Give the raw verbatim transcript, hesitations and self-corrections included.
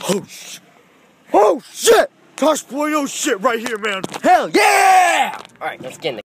Oh, sh oh shit! Tosh boy, oh shit right here, man. Hell yeah! Alright, let's get in the